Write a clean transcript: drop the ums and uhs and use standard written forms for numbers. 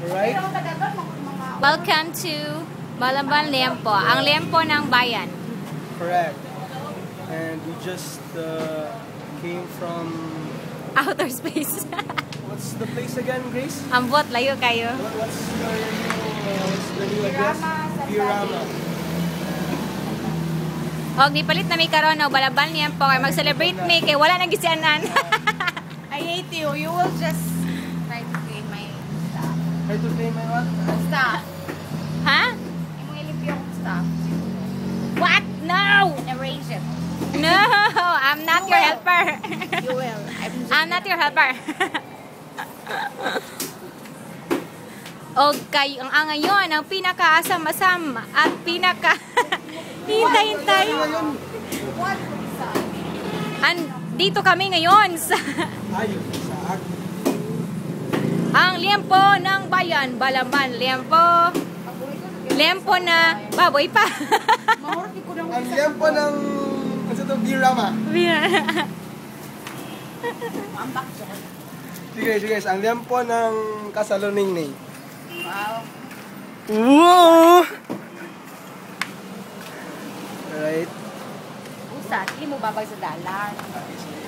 Alright? Welcome to Balamban Liempo, ang liempo ng bayan. Correct. And we just came from... Outer space. What's the place again, Grace? Ambot, layo kayo. What's the new address? Diorama. Og nipalit na mi karon og Balamban Liempo kay mag-celebrate mi kay wala nang gisyanan. I hate you. You will just try to claim my stuff. Try to claim my what? Stuff. Ha? Yung ilip yung stuff. What? No! Erase it. No! I'm not your helper. You will. I'm not your helper. Og kay ang ngayon ang pinakaasam-asam at pinaka hintay-hintay. What? Dito kami ngayon sa Ayun, sa akin. ang liempo ng bayan, Balamban Liempo. Liempo na baboy pa. Ang liempo ng... Ano ito? Diorama. Sige guys, ang liempo ng Kasaloningning. Wow. Wow! Alright. Usa, hindi mo babag sa dalan.